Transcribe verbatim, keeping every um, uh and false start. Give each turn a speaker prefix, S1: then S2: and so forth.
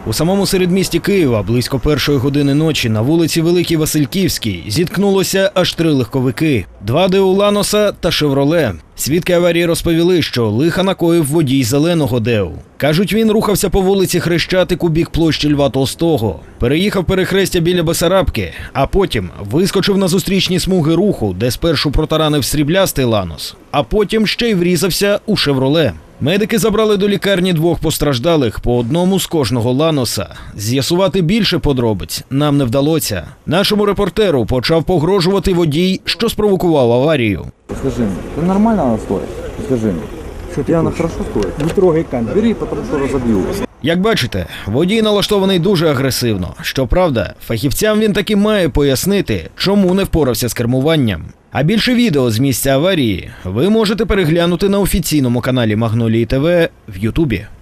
S1: У самому середмісті Києва близько першої години ночі на вулиці Великій Васильківській зіткнулося аж три легковики – два Деу Ланоса та Шевроле. Свідки аварії розповіли, що лиха накоїв водій зеленого Деу. Кажуть, він рухався по вулиці Хрещатик у бік площі Льва Толстого, переїхав перехрестя біля Бесарабки, а потім вискочив на зустрічні смуги руху, де спершу протаранив сріблястий Ланос, а потім ще й врізався у Шевроле. Медики забрали до лікарні двох постраждалих, по одному з кожного Ланоса. З'ясувати більше подробиць нам не вдалося. Нашому репортеру почав погрожувати водій, що спровокував аварію.
S2: Скажи мені, ти нормально вона стоїть? Скажи мені. Що ти вона хорошо стоїть? Не трогай камеру. Бери, тому що розоб'ю.
S1: Як бачите, водій налаштований дуже агресивно. Щоправда, фахівцям він таки має пояснити, чому не впорався з кермуванням. А більше відео з місця аварії ви можете переглянути на офіційному каналі Магнолії ТВ в Ютубі.